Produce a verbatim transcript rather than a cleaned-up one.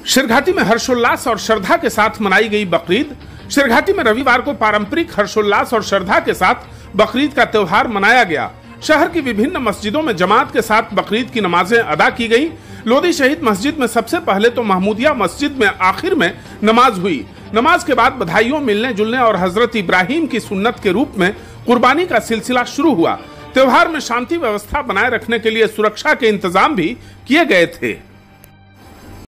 शिरघाटी में हर्षोल्लास और श्रद्धा के साथ मनाई गई बकरीद। शिरघाटी में रविवार को पारंपरिक हर्षोल्लास और श्रद्धा के साथ बकरीद का त्योहार मनाया गया। शहर की विभिन्न मस्जिदों में जमात के साथ बकरीद की नमाजें अदा की गई। लोधी शहीद मस्जिद में सबसे पहले तो महमूदिया मस्जिद में आखिर में नमाज हुई। नमाज के बाद बधाइयों, मिलने जुलने और हजरत इब्राहिम की सुन्नत के रूप में कुर्बानी का सिलसिला शुरू हुआ। त्योहार में शांति व्यवस्था बनाए रखने के लिए सुरक्षा के इंतजाम भी किए गए थे।